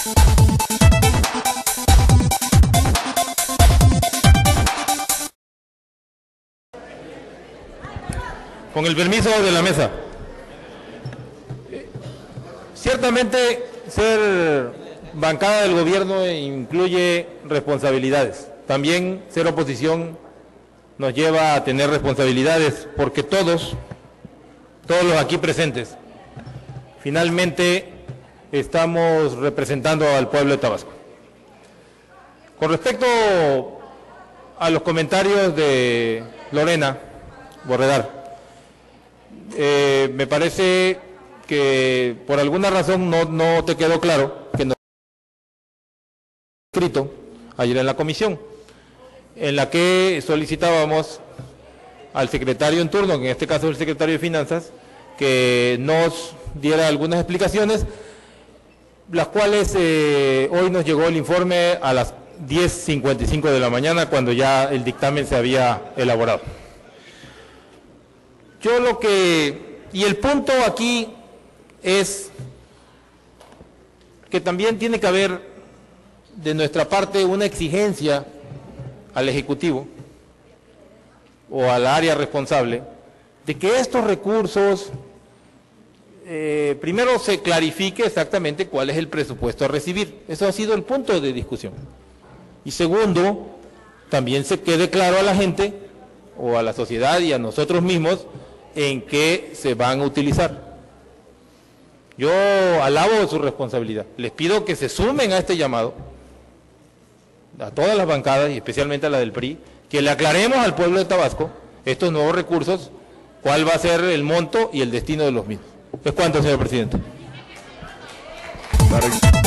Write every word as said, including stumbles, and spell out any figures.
Con el permiso de la mesa. Ciertamente, ser bancada del gobierno incluye responsabilidades. También ser oposición nos lleva a tener responsabilidades, porque todos, todos los aquí presentes, finalmente estamos representando al pueblo de Tabasco. Con respecto a los comentarios de Lorena Borredar, Eh, me parece que por alguna razón no, no te quedó claro que no escrito ayer en la comisión, en la que solicitábamos al secretario en turno, que en este caso es el secretario de Finanzas, que nos diera algunas explicaciones, las cuales eh, hoy nos llegó el informe a las diez cincuenta y cinco de la mañana, cuando ya el dictamen se había elaborado. Yo lo que, y el punto aquí es que también tiene que haber de nuestra parte una exigencia al Ejecutivo o al área responsable de que estos recursos, eh, primero se clarifique exactamente cuál es el presupuesto a recibir. Eso ha sido el punto de discusión. Y segundo, también se quede claro a la gente o a la sociedad y a nosotros mismos en qué se van a utilizar. Yo alabo su responsabilidad. Les pido que se sumen a este llamado, a todas las bancadas y especialmente a la del P R I, que le aclaremos al pueblo de Tabasco estos nuevos recursos, cuál va a ser el monto y el destino de los mismos. Es cuanto, señor presidente.